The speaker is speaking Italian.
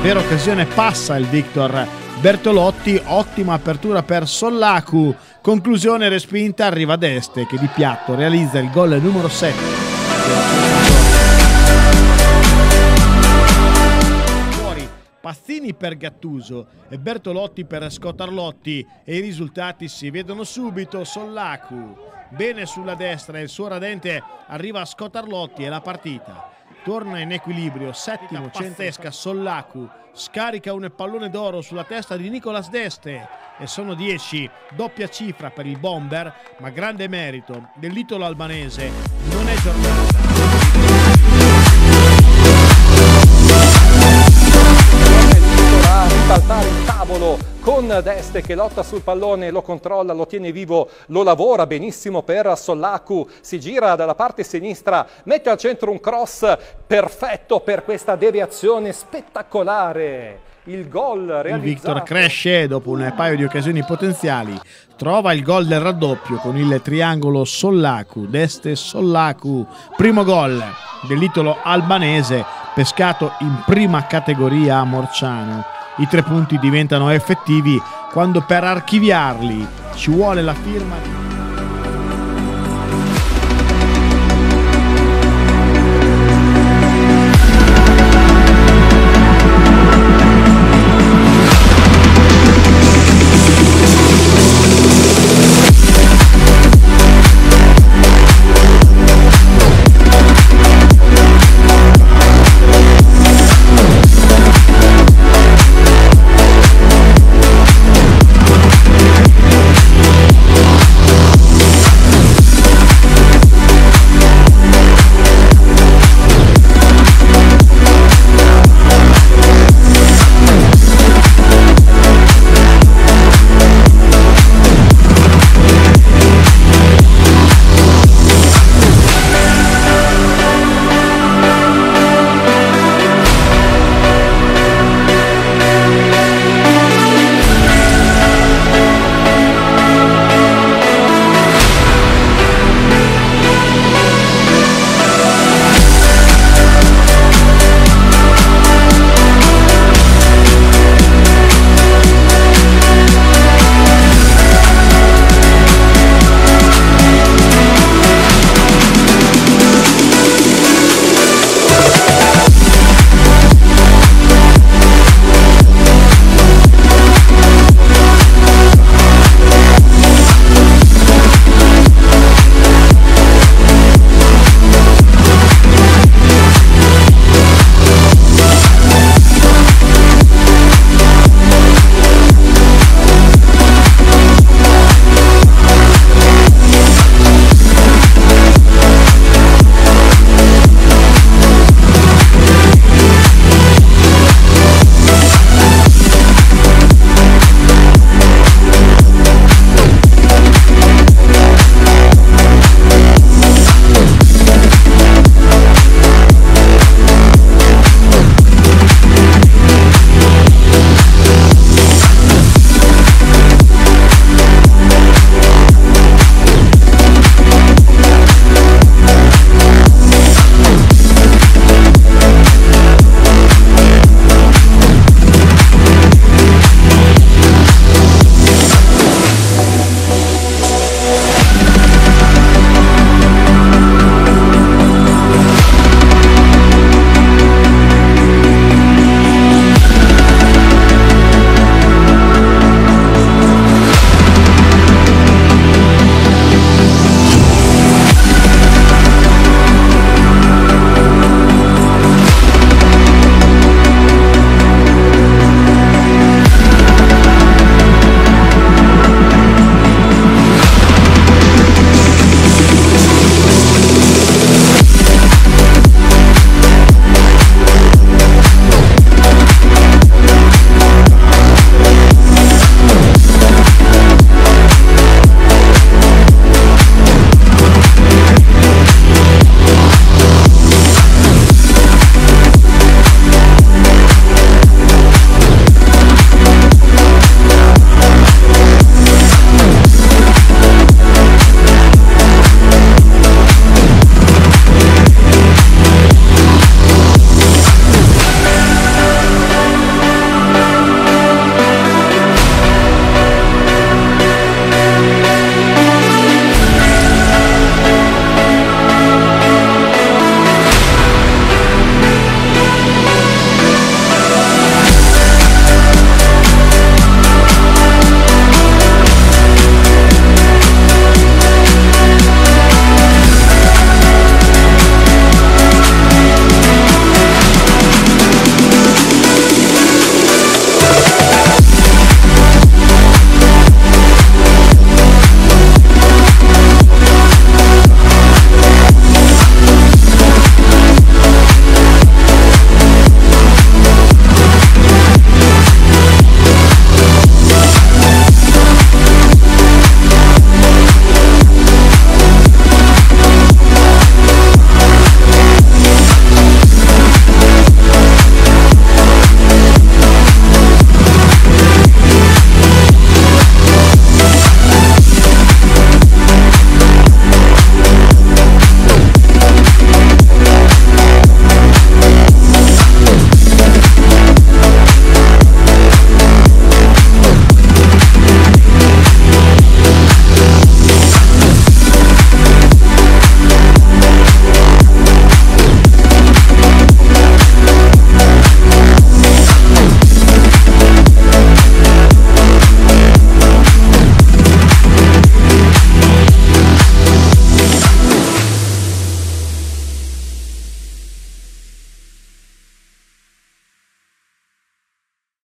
vera occasione passa il Victor Bertolotti, ottima apertura per Sollacu, conclusione respinta, arriva Deste che di piatto realizza il gol numero 7. Pazzini per Gattuso e Bertolotti per Scottarlotti e i risultati si vedono subito. Sollacu bene sulla destra, il suo radente arriva a Scottarlotti e la partita torna in equilibrio. Settimo, centesca, Sollacu scarica un pallone d'oro sulla testa di Nicolas Deste e sono 10, doppia cifra per il bomber, ma grande merito dell'italo albanese. Non è giornata. Ribaltare il tavolo con Deste che lotta sul pallone, lo controlla, lo tiene vivo, lo lavora benissimo per Sollacu, si gira dalla parte sinistra, mette al centro un cross perfetto per questa deviazione spettacolare. Il gol realizzato. Il Victor cresce dopo un paio di occasioni potenziali, trova il gol del raddoppio con il triangolo Sollacu, Deste Sollacu, primo gol dell'italo albanese pescato in prima categoria a Morciano. I 3 punti diventano effettivi quando per archiviarli ci vuole la firma di